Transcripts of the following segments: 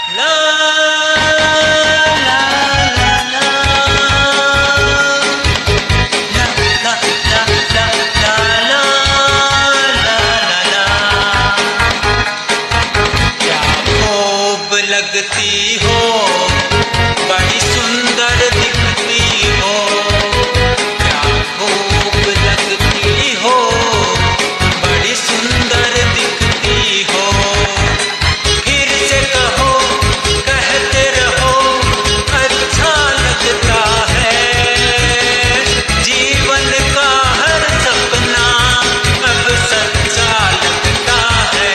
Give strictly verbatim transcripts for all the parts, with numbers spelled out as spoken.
ला ला ला ला ला ला ला ला ला। क्या खूब लगती हो, बड़ी सुंदर दिखती हो। क्या खूब लगती हो, बड़ी सुंदर दिखती हो। फिर से कहो, कहते रहो, अच्छा लगता है। जीवन का हर सपना अब सच्चा लगता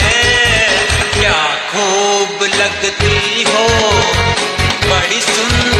है। क्या खूब लगती हो, बड़ी सुंदर